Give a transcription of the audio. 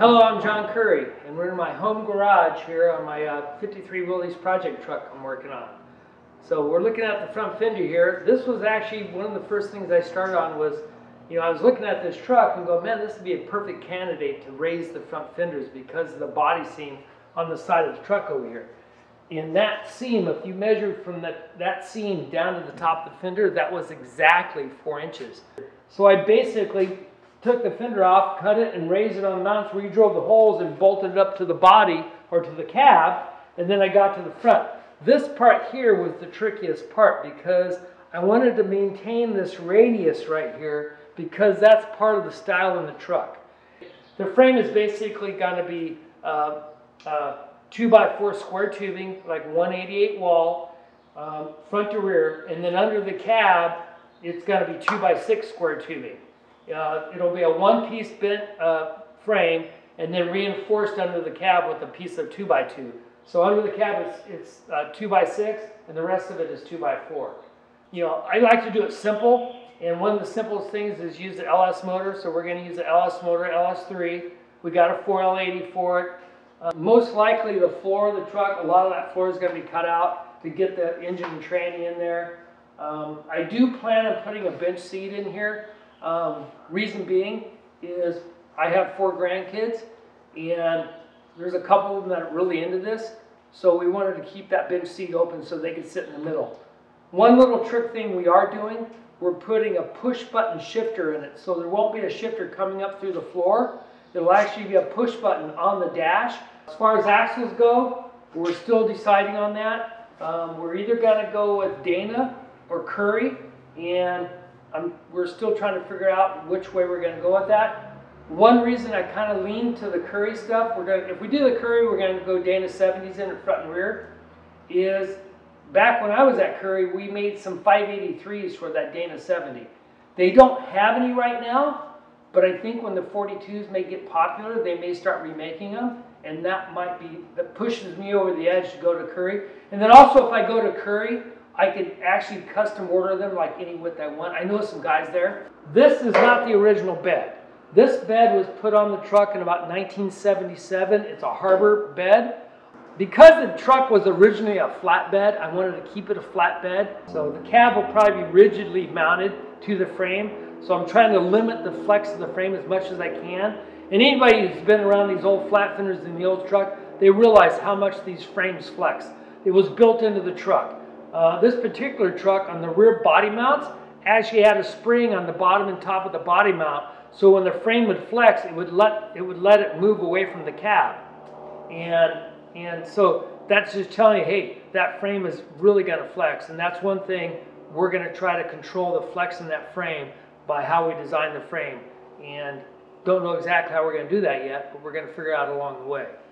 Hello, I'm John Curry, and we're in my home garage here on my 53 Willys project truck I'm working on. So we're looking at the front fender here. This was actually one of the first things I started on was, I was looking at this truck and go, man, this would be a perfect candidate to raise the front fenders because of the body seam on the side of the truck over here. In that seam, if you measured from that seam down to the top of the fender, that was exactly 4 inches. So I basically took the fender off, cut it, and raised it on the mounts, re-drove the holes and bolted it up to the body or to the cab, and then I got to the front. This part here was the trickiest part because I wanted to maintain this radius right here because that's part of the style in the truck. The frame is basically going to be 2x4 square tubing, like 188 wall, front to rear, and then under the cab, it's going to be 2x6 square tubing. It'll be a one-piece bent frame and then reinforced under the cab with a piece of 2x2. So under the cab it's 2x6 and the rest of it is 2x4. I like to do it simple, and one of the simplest things is use the LS motor. So we're going to use the LS motor, LS3. We got a 4L80 for it. Most likely the floor of the truck, a lot of that floor is going to be cut out to get the engine and tranny in there. I do plan on putting a bench seat in here. Reason being is I have 4 grandkids and there's a couple of them that are really into this, so we wanted to keep that bench seat open so they could sit in the middle. One little trick thing we are doing, we're putting a push button shifter in it, so there won't be a shifter coming up through the floor. It'll actually be a push button on the dash. As far as axles go, we're still deciding on that. We're either going to go with Dana or Curry, and we're still trying to figure out which way we're going to go with that. One reason I kind of lean to the Curry stuff, if we do the Curry, we're going to go Dana 70s in the front and rear, is back when I was at Curry, we made some 583s for that Dana 70. They don't have any right now, but I think when the 42s may get popular, they may start remaking them, and that pushes me over the edge to go to Curry. And then also if I go to Curry, I could actually custom order them like any width I want. I know some guys there. This is not the original bed. This bed was put on the truck in about 1977. It's a harbor bed. Because the truck was originally a flatbed, I wanted to keep it a flatbed. So the cab will probably be rigidly mounted to the frame. So I'm trying to limit the flex of the frame as much as I can. And anybody who's been around these old flat fenders in the old truck, they realize how much these frames flex. It was built into the truck. This particular truck on the rear body mounts actually had a spring on the bottom and top of the body mount, so when the frame would flex, it would let it move away from the cab. And so that's just telling you, hey, that frame is really going to flex, and that's one thing we're going to try to control the flex in that frame by how we design the frame. And don't know exactly how we're going to do that yet, but we're going to figure out along the way.